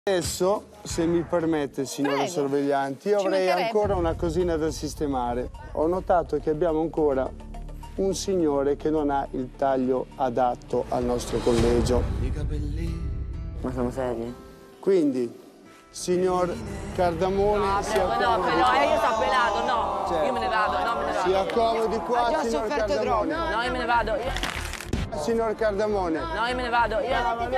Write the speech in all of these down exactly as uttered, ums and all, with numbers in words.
Adesso, se mi permette, signore Prego. sorveglianti, io Ci avrei mancherebbe. ancora una cosina da sistemare. Ho notato che abbiamo ancora un signore che non ha il taglio adatto al nostro collegio. Ma siamo seri? Quindi, signor Cardamone, No, si prego, no, accomodi però qua. eh, io sto pelato, no. Certo. Io me ne vado, no, me ne vado. Si accomodi qua, Ha già signor sofferto Cardamone. troppo. No, io me ne vado. Io... Signor Cardamone. No, io me ne vado. Io,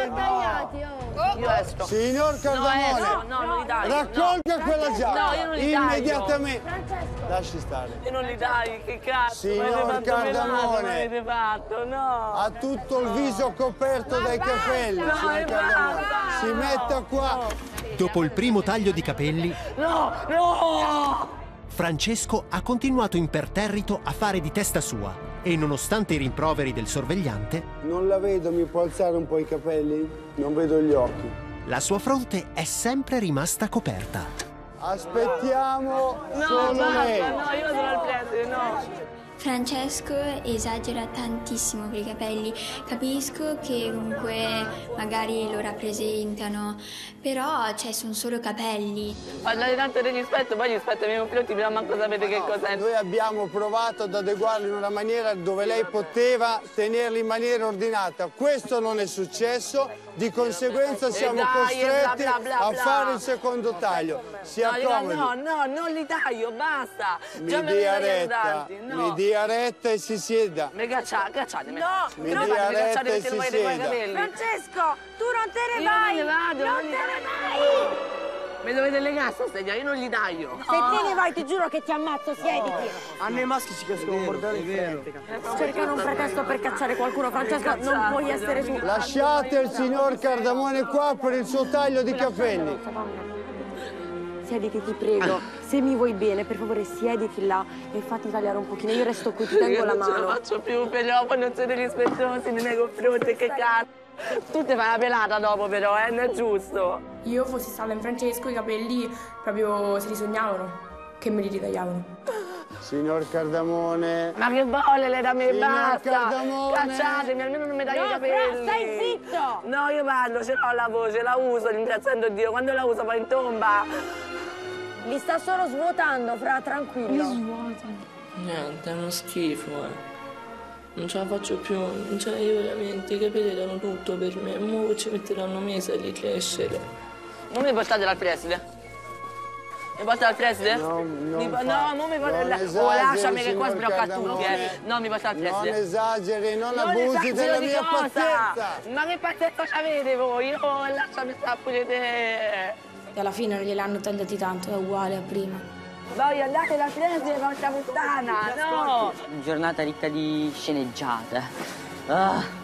io esco. Signor Cardamone. No, esco. No, non li dai. Raccolga no. quella giacca. No, io non li taglio. Immediatamente. Lasci stare. Io non li dai, che cazzo. Signor Cardamone. Ma avete fatto, no. Ha tutto il viso coperto dai capelli. No, signor e Cardamone. basta. Si metta qua. Dopo il primo taglio di capelli, No, no. Francesco ha continuato imperterrito a fare di testa sua e, nonostante i rimproveri del sorvegliante, Non la vedo, mi può alzare un po' i capelli? Non vedo gli occhi. la sua fronte è sempre rimasta coperta. Aspettiamo No, solo basta, lei. no, io sono al preside, no. Francesco esagera tantissimo per i capelli, capisco che comunque magari lo rappresentano, però cioè, sono solo capelli. Parlate tanto di rispetto, poi rispetto ai miei confronti, prima manco sapete che cos'è. Noi abbiamo provato ad adeguarlo in una maniera dove lei poteva tenerli in maniera ordinata. Questo non è successo, di conseguenza siamo dai, costretti bla, bla, bla, a bla. fare il secondo taglio. Si No, io- accomodi. no, no, non li taglio, basta. Mi Già me ne dia vedo retta, tanti, no. mi dia retta e si sieda. Mi caccia, cacciatemi. No, Mi no, dia mi cacciate retta e perché si non volete fare i sieda. capelli. Francesco, tu non te ne Io vai! me ne vado, non non te li ne taglio. vai! Mi dovete legare sta sedia, io non li taglio. Se te ne vai ti giuro che ti ammazzo, siediti! A noi maschi ci cascano un bordello in frente. Cercano un pretesto per cacciare qualcuno, Francesco, non puoi essere tu! Lasciate il signor Cardamone qua per il suo taglio di capelli. Siediti, ti prego. Se mi vuoi bene, per favore siediti là e fatti tagliare un pochino. Io resto qui, ti tengo la Non ce la mano. faccio più, però poi non siete rispettosi nei miei confronti, che cazzo. Tu ti fai la pelata dopo però, eh, non è giusto. Io fossi stata in Francesco, i capelli proprio si risognavano, che me li ritagliavano. Signor Cardamone. Ma che volle lei da me, Signor basta! Cardamone. Cacciatemi, almeno non mi taglio No, i capelli! Fra, stai zitto! No, io parlo, ce l'ho la voce, la uso, ringraziando Dio. Quando la uso poi in tomba. Li sta solo svuotando, Fra, tranquillo. Niente, è uno schifo, eh. Non ce la faccio più, cioè io veramente, i capelli erano tutto per me, mo ci metteranno mesi a ricrescere. Non mi portate dal preside? Mi portate al preside? No, non mi, fa- no, non mi portate non al esageri, Oh, lasciami che qua signor sbrocca Cardamone. tutti, eh. No, mi portate al preside. Non esageri, non, Non abusi esagero della di mia cosa? pazienza. Ma che pazienza c'avete voi? Io lasciami stare pure te. E alla fine non gliel'hanno tagliati tanto, è uguale a prima. Voi andate dal preside, porca puttana, no! Giornata ricca di sceneggiate. Ah.